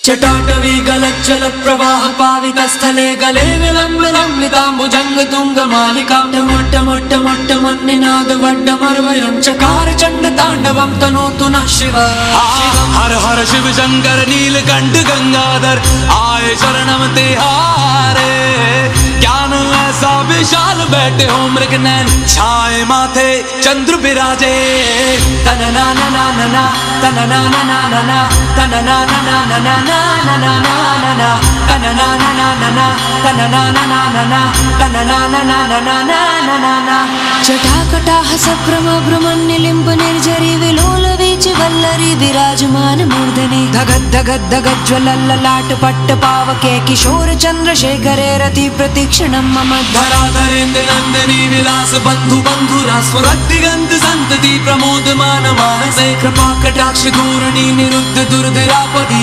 जटाटवी गलज्जल प्रवाह पावित स्थले गले विलंब लंबिताम्बुजंग तुंग मालिका मोट्ट मोट्ट मोट्ट मन्निनाद वड्डमर्वयं चकार चंड तांडवं तनोतु नः शिव। हर हर शिव शंकर नीलकंठ गंगाधर आए शरणम तिहारे। ज्ञान ऐसा विशाल बैठे हो मृगनयन छाए माथे चंद्र बिराजे। तनना ना ना ना ना तनना ना ना ना ना तनना ना ना ना ना ना ना ना ना तनना ना ना ना ना तनना ना ना ना ना तनना ना ना ना ना ना ना ना। जटाकटाह सभ्रम भ्रमण्यलिम्ब निर्झरी विलोल वीच वल्लरी विराजमान मूर्धनि। धगद धगद धगद ज्वलल्ललाट पट्ट पावके किशोर चंद्रशेखरे रति प्रतीक्षणं मम। धराधरेन्द्र नंदिनी विलास बंधु बंधुरा स्फुरद्दिगंत संतति प्रमोदमान मानसे। कृपा कटाक्ष धोरणी निरुद्ध दुर्धरापदि